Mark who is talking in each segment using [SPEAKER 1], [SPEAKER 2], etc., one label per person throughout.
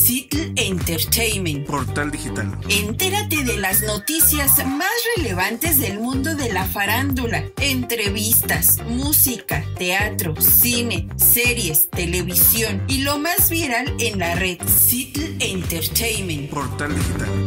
[SPEAKER 1] Seattle Entertainment.
[SPEAKER 2] Portal digital.
[SPEAKER 1] Entérate de las noticias más relevantes del mundo de la farándula. Entrevistas, música, teatro, cine, series, televisión y lo más viral en la red. Seattle Entertainment.
[SPEAKER 2] Portal digital.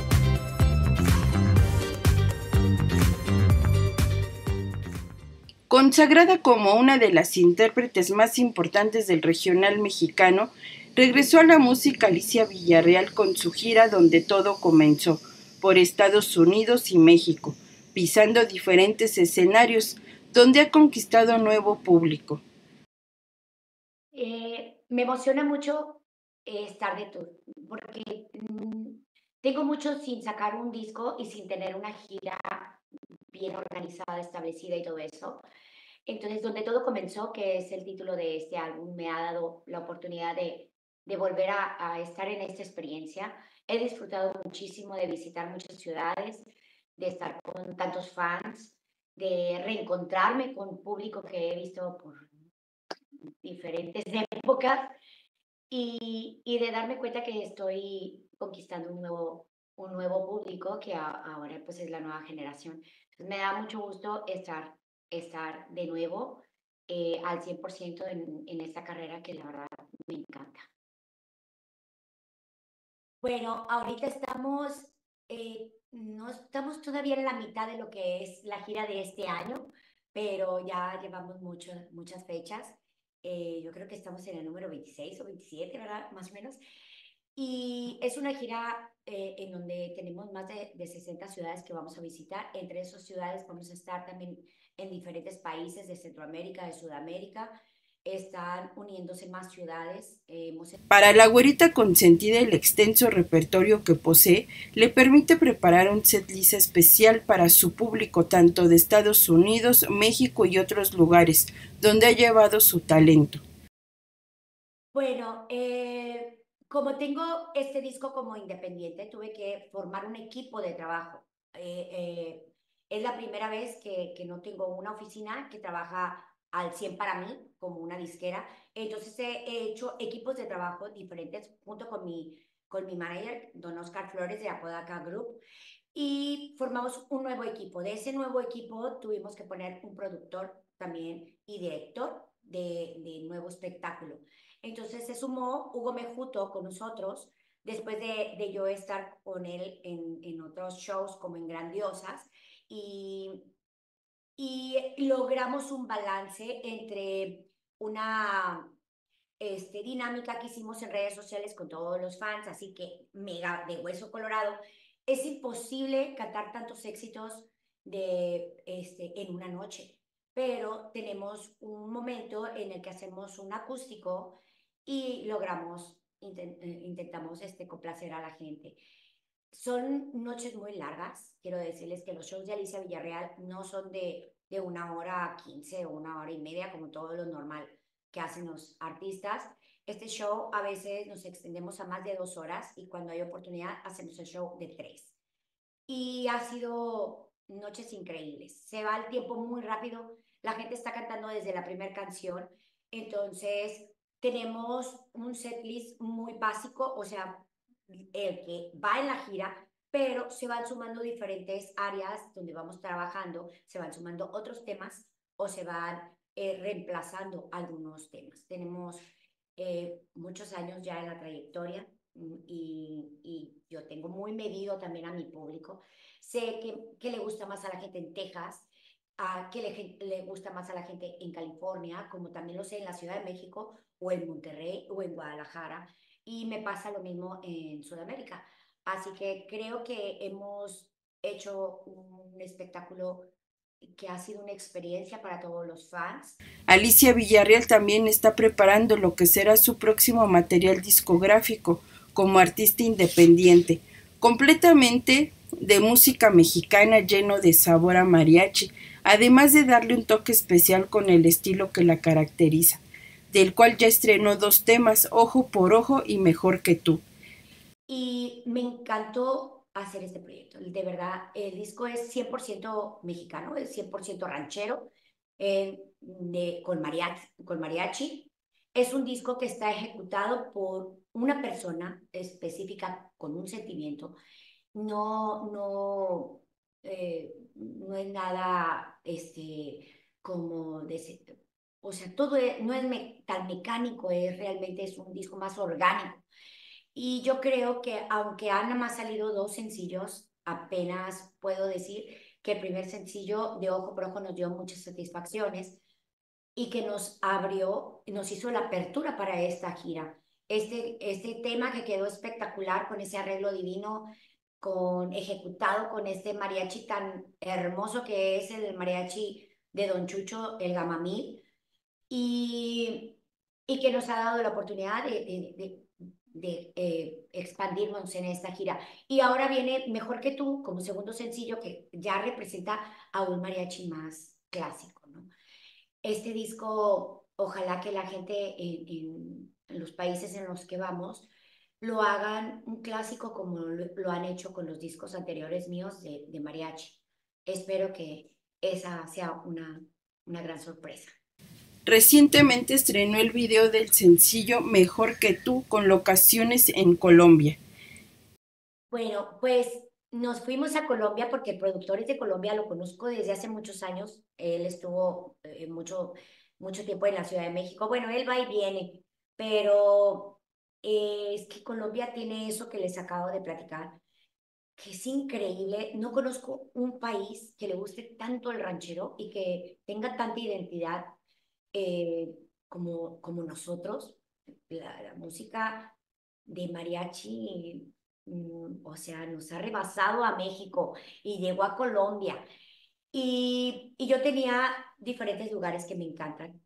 [SPEAKER 3] Consagrada como una de las intérpretes más importantes del regional mexicano, regresó a la música Alicia Villarreal con su gira Donde Todo Comenzó, por Estados Unidos y México, pisando diferentes escenarios, donde ha conquistado nuevo público.
[SPEAKER 4] Me emociona mucho estar de tour, porque tengo mucho sin sacar un disco y sin tener una gira bien organizada, establecida y todo eso. Entonces, Donde Todo Comenzó, que es el título de este álbum, me ha dado la oportunidad de volver a estar en esta experiencia. He disfrutado muchísimo de visitar muchas ciudades, de estar con tantos fans, de reencontrarme con público que he visto por diferentes épocas y de darme cuenta que estoy conquistando un nuevo público que ahora pues es la nueva generación. Entonces, me da mucho gusto estar de nuevo al 100% en esta carrera que la verdad me encanta. Bueno, ahorita no estamos todavía en la mitad de lo que es la gira de este año, pero ya llevamos muchas fechas. Yo creo que estamos en el número 26 o 27, ¿verdad? Más o menos. Y es una gira en donde tenemos más de 60 ciudades que vamos a visitar. Entre esas ciudades vamos a estar también en diferentes países de Centroamérica, de Sudamérica. Están uniéndose más ciudades.
[SPEAKER 3] Para la güerita consentida, el extenso repertorio que posee le permite preparar un setlist especial para su público tanto de Estados Unidos, México y otros lugares donde ha llevado su talento.
[SPEAKER 4] Bueno, como tengo este disco como independiente, tuve que formar un equipo de trabajo. Es la primera vez que no tengo una oficina que trabaja al 100 para mí, como una disquera. Entonces he hecho equipos de trabajo diferentes junto con mi manager, don Oscar Flores de Apodaca Group, y formamos un nuevo equipo. De ese nuevo equipo tuvimos que poner un productor también y director de nuevo espectáculo. Entonces se sumó Hugo Mejuto con nosotros, después de yo estar con él en otros shows como en Grandiosas, y logramos un balance entre una dinámica que hicimos en redes sociales con todos los fans, así que mega de hueso colorado. Es imposible cantar tantos éxitos en una noche, pero tenemos un momento en el que hacemos un acústico y intentamos complacer a la gente. Son noches muy largas. Quiero decirles que los shows de Alicia Villarreal no son de 1 hora 15 o 1 hora y media, como todo lo normal que hacen los artistas. Este show a veces nos extendemos a más de 2 horas y cuando hay oportunidad hacemos el show de 3. Y ha sido noches increíbles. Se va el tiempo muy rápido. La gente está cantando desde la primera canción. Entonces, tenemos un setlist muy básico, o sea, el que va en la gira, pero se van sumando diferentes áreas donde vamos trabajando, se van sumando otros temas o se van reemplazando algunos temas. Tenemos muchos años ya en la trayectoria y yo tengo muy medido también a mi público. Sé que le gusta más a la gente en Texas, que le gusta más a la gente en California, como también lo sé en la Ciudad de México o en Monterrey o en Guadalajara, y me pasa lo mismo en Sudamérica. Así que creo que hemos hecho un espectáculo que ha sido una experiencia para todos los fans.
[SPEAKER 3] Alicia Villarreal también está preparando lo que será su próximo material discográfico como artista independiente, completamente de música mexicana lleno de sabor a mariachi, además de darle un toque especial con el estilo que la caracteriza, del cual ya estrenó 2 temas, Ojo por Ojo y Mejor que tú.
[SPEAKER 4] Y me encantó hacer este proyecto. De verdad, el disco es 100% mexicano, es 100% ranchero, con mariachi. Es un disco que está ejecutado por una persona específica con un sentimiento, no, no es nada como o sea, todo no es tan mecánico, realmente es un disco más orgánico. Y yo creo que aunque han nada más salido 2 sencillos, apenas puedo decir que el primer sencillo de Ojo por Ojo nos dio muchas satisfacciones y que nos hizo la apertura para esta gira. Este tema que quedó espectacular con ese arreglo divino, ejecutado con este mariachi tan hermoso que es el mariachi de Don Chucho, el Gamamil, y, y que nos ha dado la oportunidad de expandirnos en esta gira. Y ahora viene Mejor que tú como segundo sencillo que ya representa a un mariachi más clásico, ¿no? Este disco, ojalá que la gente en los países en los que vamos lo hagan un clásico como lo han hecho con los discos anteriores míos de mariachi. Espero que esa sea una gran sorpresa.
[SPEAKER 3] Recientemente estrenó el video del sencillo Mejor que tú con locaciones en Colombia.
[SPEAKER 4] Bueno, pues nos fuimos a Colombia porque el productor es de Colombia, lo conozco desde hace muchos años. Él estuvo mucho tiempo en la Ciudad de México. Bueno, él va y viene, pero es que Colombia tiene eso que les acabo de platicar, que es increíble. No conozco un país que le guste tanto el ranchero y que tenga tanta identidad como nosotros. La música de mariachi, o sea, nos ha rebasado a México y llegó a Colombia. Y yo tenía diferentes lugares que me encantan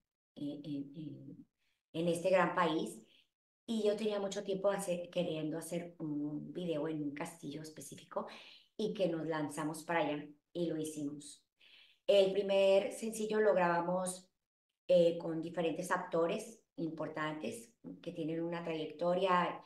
[SPEAKER 4] en este gran país. Y yo tenía mucho tiempo queriendo hacer un video en un castillo específico y que nos lanzamos para allá y lo hicimos. El primer sencillo lo grabamos con diferentes actores importantes que tienen una trayectoria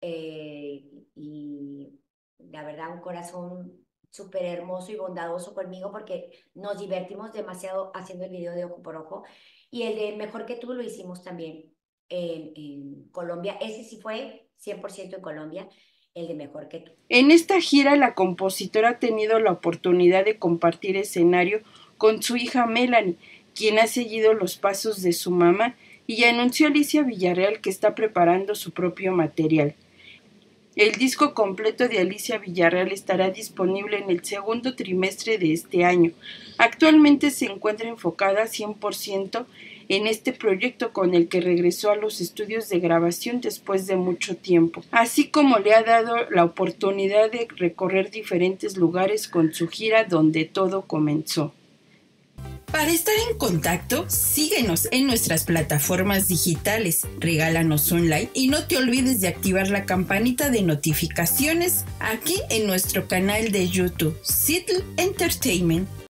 [SPEAKER 4] y la verdad un corazón súper hermoso y bondadoso conmigo porque nos divertimos demasiado haciendo el video de Ojo por Ojo. Y el de Mejor que tú lo hicimos también en Colombia. Ese sí fue 100% en Colombia, el de Mejor que tú.
[SPEAKER 3] En esta gira la compositora ha tenido la oportunidad de compartir escenario con su hija Melanie, quien ha seguido los pasos de su mamá, y anunció a Alicia Villarreal que está preparando su propio material. El disco completo de Alicia Villarreal estará disponible en el segundo trimestre de este año. Actualmente se encuentra enfocada 100% en este proyecto con el que regresó a los estudios de grabación después de mucho tiempo, así como le ha dado la oportunidad de recorrer diferentes lugares con su gira Donde Todo Comenzó.
[SPEAKER 1] Para estar en contacto, síguenos en nuestras plataformas digitales, regálanos un like y no te olvides de activar la campanita de notificaciones aquí en nuestro canal de YouTube, Seattle Entertainment.